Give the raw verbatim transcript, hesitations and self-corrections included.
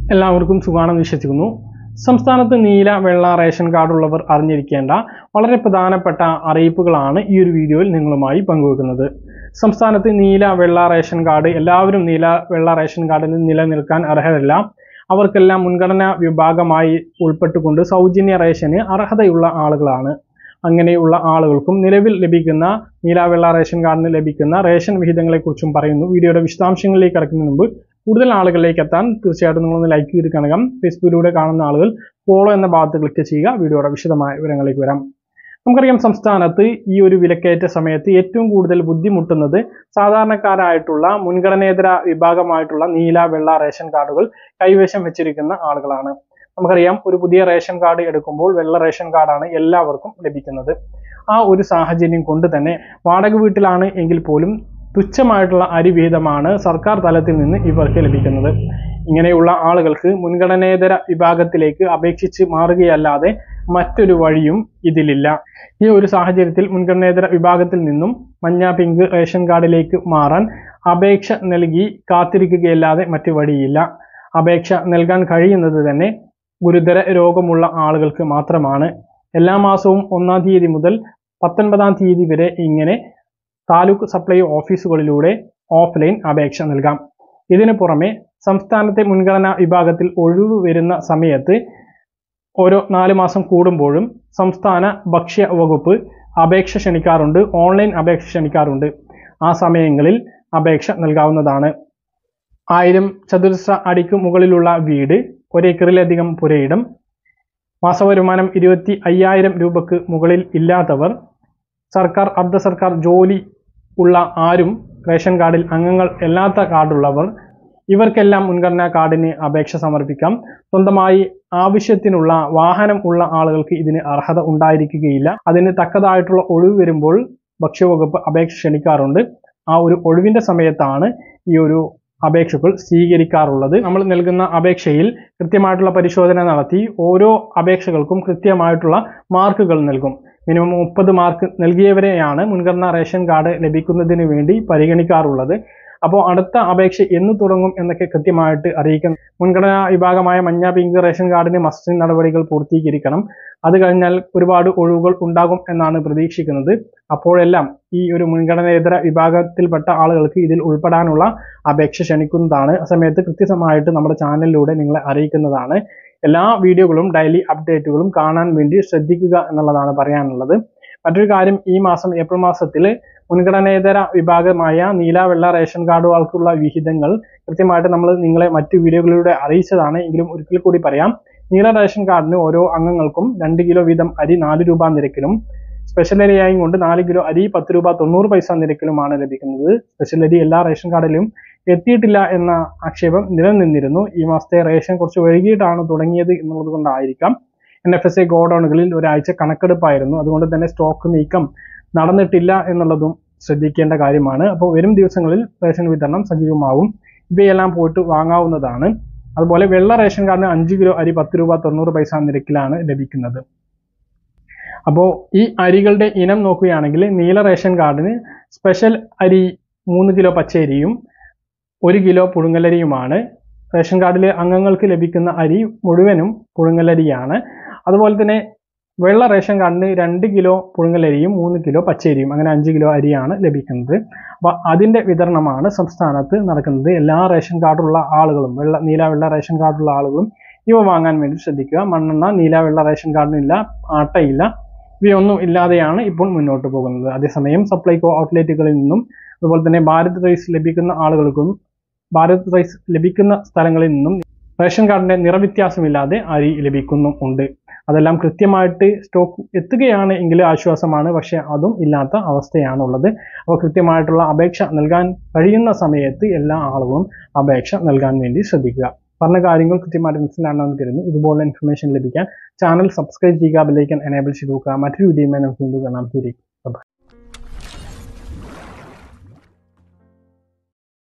എല്ലാവർക്കും സുഖാണെന്ന് വിശ്വസിക്കുന്നു. സംസ്ഥാനത്ത് നീല വെള്ള റേഷൻ കാർഡുള്ളവർ അറിഞ്ഞിരിക്കേണ്ട വളരെ പ്രധാനപ്പെട്ട അറിയിപ്പുകളാണ് ഈ ഒരു വീഡിയോയിൽ നിങ്ങളുമായി പങ്കുവെക്കുന്നത്. സംസ്ഥാനത്ത് നീല വെള്ള റേഷൻ കാർഡ് എല്ലാവരും നീല വെള്ള റേഷൻ കാർഡിൽ നിലനിൽക്കാൻ അർഹരല്ല. അവർക്കെല്ലാം മുൻഗണനാ വിഭാഗമായി ഉൾപ്പെട്ടുകൊണ്ട് സൗജന്യ റേഷന് അർഹതയുള്ള ആളുകളാണ്. അങ്ങനെയുള്ള ആളുകൾക്കും നിലവിൽ ലഭിക്കുന്ന നീല വെള്ള റേഷൻ കാർഡിന് ലഭിക്കുന്ന റേഷൻ വിഹിതങ്ങളെക്കുറിച്ചും പറയുന്നു. വീഡിയോയുടെ വിശദാംശങ്ങളിലേക്ക് കടക്കുന്നതിന് മുമ്പ് കൂടുതൽ ആളുകളിലേക്ക് എത്താൻ തീർച്ചയായിട്ടും നിങ്ങളൊന്ന് ലൈക്ക് ചെയ്ത് കാണുക. ഫേസ്ബുക്കിലൂടെ കാണുന്ന ആളുകൾ ഫോളോ എന്ന ഭാഗത്ത് ക്ലിക്ക് ചെയ്യുക. വീഡിയോയുടെ വിശദമായ വിവരങ്ങളിലേക്ക് വരാം. നമുക്കറിയാം, സംസ്ഥാനത്ത് ഈ ഒരു വിലക്കയറ്റ സമയത്ത് ഏറ്റവും കൂടുതൽ ബുദ്ധിമുട്ടുന്നത് സാധാരണക്കാരായിട്ടുള്ള മുൻഗണനേതര വിഭാഗമായിട്ടുള്ള നീല വെള്ള റേഷൻ കാർഡുകൾ കൈവശം വെച്ചിരിക്കുന്ന ആളുകളാണ്. നമുക്കറിയാം, ഒരു പുതിയ റേഷൻ കാർഡ് എടുക്കുമ്പോൾ വെള്ള റേഷൻ കാർഡാണ് എല്ലാവർക്കും ലഭിക്കുന്നത്. ആ ഒരു സാഹചര്യം കൊണ്ട് തന്നെ വാടക വീട്ടിലാണ് എങ്കിൽ പോലും തുച്ഛമായിട്ടുള്ള അരി വിഹിതമാണ് സർക്കാർ തലത്തിൽ നിന്ന് ഇവർക്ക് ലഭിക്കുന്നത്. ഇങ്ങനെയുള്ള ആളുകൾക്ക് മുൻഗണനേതര വിഭാഗത്തിലേക്ക് അപേക്ഷിച്ച് മാറുകയല്ലാതെ മറ്റൊരു വഴിയും ഇതിലില്ല. ഈ ഒരു സാഹചര്യത്തിൽ മുൻഗണനേതര വിഭാഗത്തിൽ നിന്നും മഞ്ഞ പിങ്ക് റേഷൻ കാർഡിലേക്ക് മാറാൻ അപേക്ഷ നൽകി കാത്തിരിക്കുകയല്ലാതെ മറ്റു വഴിയില്ല. അപേക്ഷ നൽകാൻ കഴിയുന്നത് തന്നെ ഗുരുതര രോഗമുള്ള ആളുകൾക്ക് മാത്രമാണ്. എല്ലാ മാസവും ഒന്നാം തീയതി മുതൽ പത്തൊൻപതാം തീയതി വരെ ഇങ്ങനെ താലൂക്ക് സപ്ലൈ ഓഫീസുകളിലൂടെ ഓഫ്ലൈൻ അപേക്ഷ നൽകാം. ഇതിനു പുറമെ സംസ്ഥാനത്തെ മുൻഗണനാ വിഭാഗത്തിൽ ഒഴിവ് വരുന്ന സമയത്ത് ഓരോ നാല് മാസം കൂടുമ്പോഴും സംസ്ഥാന ഭക്ഷ്യ വകുപ്പ് അപേക്ഷ ക്ഷണിക്കാറുണ്ട്, ഓൺലൈൻ അപേക്ഷ ക്ഷണിക്കാറുണ്ട്. ആ സമയങ്ങളിൽ അപേക്ഷ നൽകാവുന്നതാണ്. ആയിരം ചതുരശ്ര അടിക്ക് മുകളിലുള്ള വീട്, ഒരേക്കറിലധികം പുരയിടം, മാസവരുമാനം ഇരുപത്തി അയ്യായിരം രൂപക്ക് മുകളിൽ ഇല്ലാത്തവർ, സർക്കാർ അർദ്ധ സർക്കാർ ജോലി ഉള്ള ആരും റേഷൻ കാർഡിൽ അംഗങ്ങൾ അല്ലാത്ത കാർഡുള്ളവർ, ഇവർക്കെല്ലാം മുൻഗണനാ കാർഡിന് അപേക്ഷ സമർപ്പിക്കാം. സ്വന്തമായി ആവശ്യത്തിനുള്ള വാഹനം ഉള്ള ആളുകൾക്ക് ഇതിന് അർഹത ഉണ്ടായിരിക്കുകയില്ല. അതിന് തക്കതായിട്ടുള്ള ഒഴിവ് വരുമ്പോൾ ഭക്ഷ്യവകുപ്പ് അപേക്ഷ ക്ഷണിക്കാറുണ്ട്. ആ ഒരു ഒഴിവിന്റെ സമയത്താണ് ഈ ഒരു അപേക്ഷകൾ സ്വീകരിക്കാറുള്ളത്. നമ്മൾ നൽകുന്ന അപേക്ഷയിൽ കൃത്യമായിട്ടുള്ള പരിശോധന നടത്തി ഓരോ അപേക്ഷകൾക്കും കൃത്യമായിട്ടുള്ള മാർക്കുകൾ നൽകും. മിനിമം മുപ്പത് മാർക്ക് നൽകിയവരെയാണ് മുൻഗണനാ റേഷൻ കാർഡ് ലഭിക്കുന്നതിന് വേണ്ടി പരിഗണിക്കാറുള്ളത്. അപ്പോൾ അടുത്ത അപേക്ഷ എന്ന് തുടങ്ങും എന്നൊക്കെ കൃത്യമായിട്ട് അറിയിക്കണം. മുൻഗണനാ വിഭാഗമായ മഞ്ഞ പിങ്ക് റേഷൻ കാർഡിന് മസ്റ്ററിംഗ് നടപടികൾ പൂർത്തീകരിക്കണം. അത് കഴിഞ്ഞാൽ ഒരുപാട് ഒഴിവുകൾ ഉണ്ടാകും എന്നാണ് പ്രതീക്ഷിക്കുന്നത്. അപ്പോഴെല്ലാം ഈ ഒരു മുൻഗണനേതര വിഭാഗത്തിൽപ്പെട്ട ആളുകൾക്ക് ഇതിൽ ഉൾപ്പെടാനുള്ള അപേക്ഷ ക്ഷണിക്കുന്നതാണ്. ആ സമയത്ത് കൃത്യമായിട്ട് നമ്മുടെ ചാനലിലൂടെ നിങ്ങളെ അറിയിക്കുന്നതാണ്. എല്ലാ വീഡിയോകളും ഡെയിലി അപ്ഡേറ്റുകളും കാണാൻ വേണ്ടി ശ്രദ്ധിക്കുക എന്നുള്ളതാണ് പറയാനുള്ളത്. മറ്റൊരു കാര്യം, ഈ മാസം ഏപ്രിൽ മാസത്തിൽ മുൻഗണനേതര വിഭാഗമായ നീല വെള്ള റേഷൻ കാർഡുകൾക്കുള്ള വിഹിതങ്ങൾ കൃത്യമായിട്ട് നമ്മൾ നിങ്ങളെ മറ്റു വീഡിയോകളിലൂടെ അറിയിച്ചതാണ്. എങ്കിലും ഒരിക്കൽ കൂടി പറയാം, നീല റേഷൻ കാർഡിന് ഓരോ അംഗങ്ങൾക്കും രണ്ട് കിലോ വീതം അരി നാല് രൂപ നിരക്കിലും, സ്പെഷ്യൽ അരിയായും കൊണ്ട് നാല് കിലോ അരി പത്ത് രൂപ തൊണ്ണൂറ് പൈസ നിരക്കിലുമാണ് ലഭിക്കുന്നത്. സ്പെഷ്യൽ അരി എല്ലാ റേഷൻ കാർഡിലും എത്തിയിട്ടില്ല എന്ന ആക്ഷേപം നിലനിന്നിരുന്നു. ഈ മാസത്തെ റേഷൻ കുറച്ച് വൈകിട്ടാണ് തുടങ്ങിയത് എന്നുള്ളത് കൊണ്ടായിരിക്കാം. എൻ എഫ് എസ് എ ഗോഡൌണുകളിൽ ഒരാഴ്ച കണക്കെടുപ്പായിരുന്നു. അതുകൊണ്ട് തന്നെ സ്റ്റോക്ക് നീക്കം നടന്നിട്ടില്ല എന്നുള്ളതും ശ്രദ്ധിക്കേണ്ട കാര്യമാണ്. അപ്പോൾ വരും ദിവസങ്ങളിൽ റേഷൻ വിതരണം സജീവമാവും. ഇവയെല്ലാം പോയിട്ട് വാങ്ങാവുന്നതാണ്. അതുപോലെ വെള്ള റേഷൻ കാർഡിന് അഞ്ച് കിലോ അരി പത്ത് രൂപ തൊണ്ണൂറ് പൈസ നിരക്കിലാണ് ലഭിക്കുന്നത്. അപ്പോൾ ഈ അരികളുടെ ഇനം നോക്കുകയാണെങ്കിൽ നീല റേഷൻ കാർഡിന് സ്പെഷ്യൽ അരി മൂന്ന് കിലോ പച്ചരിയും ഒരു കിലോ പുഴുങ്ങലരിയുമാണ്. റേഷൻ കാർഡിലെ അംഗങ്ങൾക്ക് ലഭിക്കുന്ന അരി മുഴുവനും പുഴുങ്ങലരിയാണ്. അതുപോലെ തന്നെ വെള്ള റേഷൻ കാർഡിന് രണ്ട് കിലോ പുഴുങ്ങലരിയും മൂന്ന് കിലോ പച്ചരിയും, അങ്ങനെ അഞ്ച് കിലോ അരിയാണ് ലഭിക്കുന്നത്. അപ്പോൾ അതിൻ്റെ വിതരണമാണ് സംസ്ഥാനത്ത് നടക്കുന്നത്. എല്ലാ റേഷൻ കാർഡുള്ള ആളുകളും വെള്ള നീല വെള്ള റേഷൻ കാർഡുള്ള ആളുകളും ഇവ വാങ്ങാൻ വേണ്ടി ശ്രദ്ധിക്കുക. മണ്ണെണ്ണ നീല വെള്ള റേഷൻ കാർഡിനില്ല, ആട്ടയില്ല, ഇവയൊന്നും ഇല്ലാതെയാണ് ഇപ്പോൾ മുന്നോട്ട് പോകുന്നത്. അതേസമയം സപ്ലൈകോ ഔട്ട്ലെറ്റുകളിൽ നിന്നും അതുപോലെ തന്നെ ഭാരത് റൈസ് ലഭിക്കുന്ന ആളുകൾക്കും ഭാരത് റൈസ് ലഭിക്കുന്ന സ്ഥലങ്ങളിൽ നിന്നും റേഷൻ കാർഡിന്റെ നിറവ്യത്യാസമില്ലാതെ അരി ലഭിക്കുന്നുമുണ്ട്. അതെല്ലാം കൃത്യമായിട്ട് സ്റ്റോക്ക് എത്തുകയാണ് എങ്കിൽ ആശ്വാസമാണ്. പക്ഷെ അതും ഇല്ലാത്ത അവസ്ഥയാണുള്ളത്. അപ്പോൾ കൃത്യമായിട്ടുള്ള അപേക്ഷ നൽകാൻ കഴിയുന്ന സമയത്ത് എല്ലാ ആളുകളും അപേക്ഷ നൽകാൻ വേണ്ടി ശ്രദ്ധിക്കുക. പറഞ്ഞ കാര്യങ്ങൾ കൃത്യമായിട്ട് മനസ്സിലാണെന്ന് കരുതുന്നു. ഇതുപോലെ ഇൻഫർമേഷൻ ലഭിക്കാൻ ചാനൽ സബ്സ്ക്രൈബ് ചെയ്യുക, ബെൽ ഐക്കൺ എനേബിൾ ചെയ്ത് നോക്കുക. മറ്റൊരു വീഡിയോയുമായി നമുക്ക് വീണ്ടും കാണാം.